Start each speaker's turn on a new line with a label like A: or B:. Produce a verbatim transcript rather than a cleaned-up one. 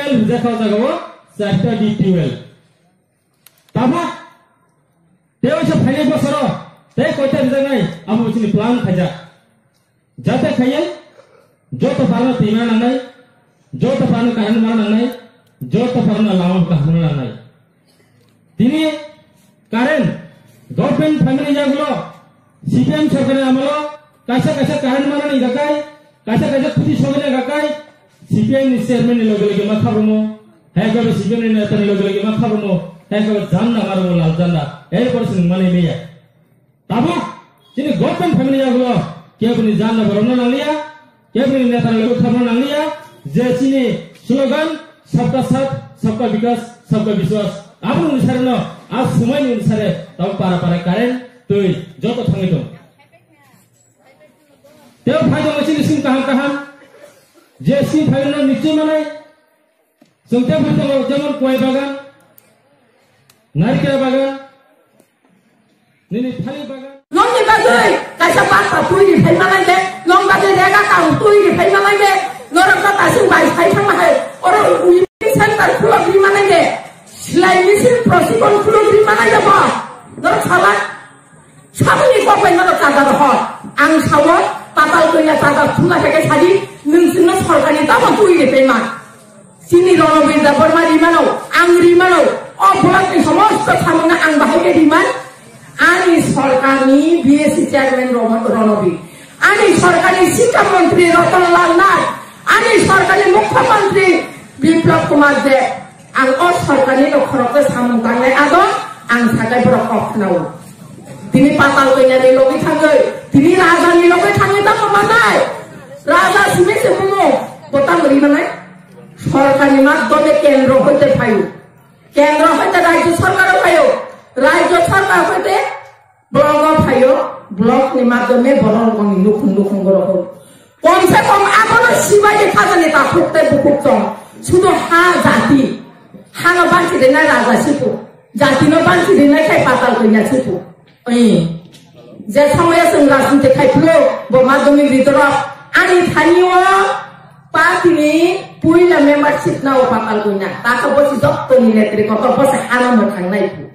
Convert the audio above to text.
A: tube well বুঝা খাওয়া যাবো চারটা ডি টিউবেল তাবা তেও সব ফাইনে বছর তে কয়টা বুঝা নাই আমি বলছি প্লান খাইজা যাতে খাইয়ে যত পারো তিমা নাই যত পারো কারণ মানা নাই যত পারো লাভ কারণ নাই তিনি কারেন্ট গভর্নমেন্ট ফ্যামিলি যাগুলো সিপিএম সরকারের আমল কাছে কাছে কারেন্ট মানা নাই গাকাই কাছে কাছে খুশি সবাই গাকাই সিপিএম চেয়ারম্যান লগে লগে মাথা বমো হ্যাঁ কবে সিপিএম নেতা লগে লগে মাথা বমো হ্যাঁ কবে জান্না মারবো লাল জান্না এরপর মানে মেয়া তাবো তিনি গভর্নমেন্ট ফ্যামিলি যাগুলো কেউ কোন জান্না বরণ নালিয়া কেউ কোন নেতা লগে খাবো নালিয়া যে চিনি স্লোগান सबका साथ सबका विकास सबका विश्वास आबो अनुसारे न आज समय अनुसारे तब पारा पारा कारेन्ट तुई जत थाङै दं तेव फाइदो मसिन सिन काहाम काहाम जे सिन फाइदो निश्चय मानाय जोंते फाइदो जेमन गय बागान नारिकेल बागान निनि थालिर बागान
B: नंनि बागै कायसा बाथा तुइनि फाइ मानाय दे नं बागै रेगा काउ तुइनि फाइ मानाय दे नरका तासिं बाय फाइ थांमा हाय अरे सेंटर खुलो भी मानेंगे सिलाई मिशन प्रशिक्षण खुलो भी मानेंगे बा नर साला साबुनि को पे नर चादा रह आं सावो पाताल गया चादा खुला के सादि नोंसिनो सरकारनि दाबो तुइगे पेमा सिनि रनबि दा बरमा रिमानो आं रिमानो अ ब्लकनि समस्त सामना आं बाहायगे रिमान आनि सरकारनि बीएससी चेयरमैन रनबि आनि सरकारनि शिक्षा मंत्री रतनलाल नाथ आनि सरकारनि मुख्यमंत्री बिप्लब कुमार दे आं अ सरकारनि नखरखौ सामगांनाय आदो आं सागाय बरखनाव दिनै पाताल गयनानि लगे थाङै दिनै राजानि लगे थाङै दा मानाय राजा सिमे सिमो गता मरि मानाय सरकारनि माध्यमे केन्द्र हইতে फायो केन्द्र हইতে राज्य सरकार फायो राज्य सरकार हইতে ब्लक फायो ब्लकनि माध्यमे बरलगनि नुखुं नुखुं गरखौ कम से कम आगोनो सिबाय खाजानि ता फुक्ते बुकुक्तं सुदो हा जाति हानो बांची देना राजा सिपु जाति नो बांची देना खाय पाताल गया सिपु ओइ जे समय जों राजनीति खायफ्लो ब माध्यमिक रितरा आनि थानियो पार्टीनि पुइला मेम्बारशिप नाव पाताल गया ताका बसि जत्तनि नेत्री कत बस हाना मथांनाय